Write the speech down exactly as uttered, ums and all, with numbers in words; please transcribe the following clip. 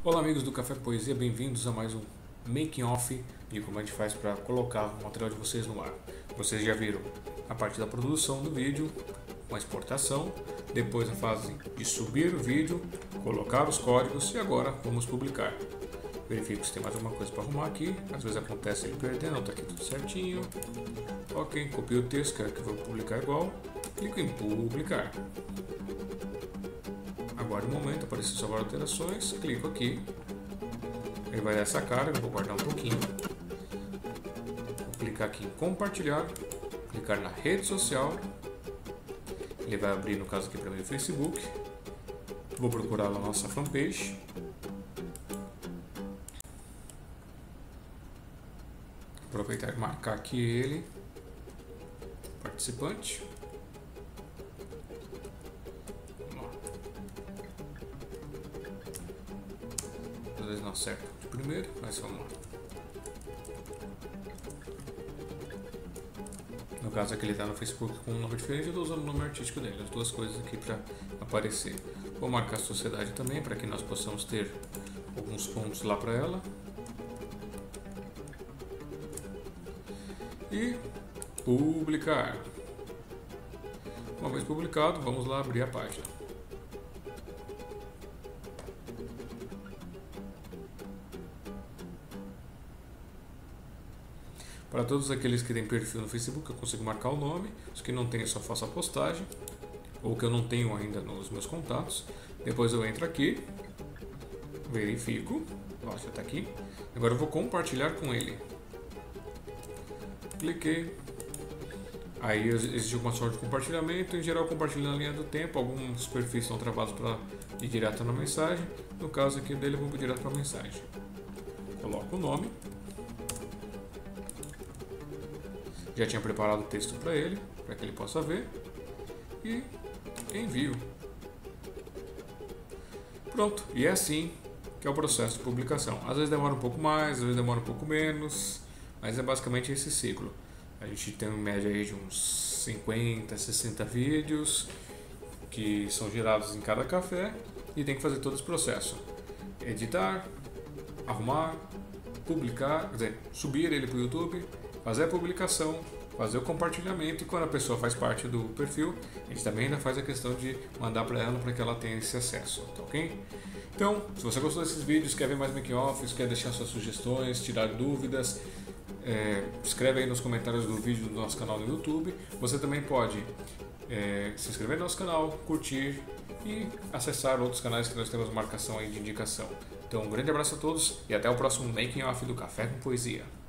Olá amigos do Café Poesia, bem-vindos a mais um making off de como a gente faz para colocar o material de vocês no ar. Vocês já viram a parte da produção do vídeo, com a exportação, depois a fase de subir o vídeo, colocar os códigos e agora vamos publicar. Verifico se tem mais alguma coisa para arrumar aqui, às vezes acontece ele perdendo, está aqui tudo certinho. Ok, copio o texto, quero que eu vou publicar igual, clico em publicar. Aguardo um momento, aparecer salvar alterações, clico aqui, ele vai dar essa cara, eu vou guardar um pouquinho, vou clicar aqui em compartilhar, clicar na rede social, ele vai abrir no caso aqui para mim o Facebook, vou procurar a nossa fanpage, aproveitar e marcar aqui ele, participante. Às vezes não acerta de primeiro, mas vamos lá. No caso aqui ele está no Facebook com um nome diferente, eu estou usando o nome artístico dele, as duas coisas aqui para aparecer. Vou marcar a sociedade também, para que nós possamos ter alguns pontos lá para ela. E publicar. Uma vez publicado, vamos lá abrir a página. Para todos aqueles que têm perfil no Facebook, eu consigo marcar o nome. Os que não têm, eu só faço a postagem. Ou que eu não tenho ainda nos meus contatos. Depois eu entro aqui, verifico. Ó, já está aqui. Agora eu vou compartilhar com ele. Cliquei. Aí existe uma sorte de compartilhamento. Em geral, compartilhando na linha do tempo. Alguns perfis são travados para ir direto na mensagem. No caso aqui dele, eu vou direto para a mensagem. Coloco o nome. Já tinha preparado o texto para ele, para que ele possa ver. E envio. Pronto. E é assim que é o processo de publicação. Às vezes demora um pouco mais, às vezes demora um pouco menos. Mas é basicamente esse ciclo. A gente tem em média aí de uns cinquenta, sessenta vídeos que são gerados em cada café e tem que fazer todo esse processo. Editar, arrumar, publicar, quer dizer, subir ele para o YouTube, fazer a publicação, fazer o compartilhamento e quando a pessoa faz parte do perfil, a gente também ainda faz a questão de mandar para ela para que ela tenha esse acesso, tá ok? Então, se você gostou desses vídeos, quer ver mais making-offs, quer deixar suas sugestões, tirar dúvidas, é, escreve aí nos comentários do vídeo do nosso canal no YouTube. Você também pode é, se inscrever no nosso canal, curtir e acessar outros canais que nós temos marcação aí de indicação. Então, um grande abraço a todos e até o próximo making-off do Café com Poesia.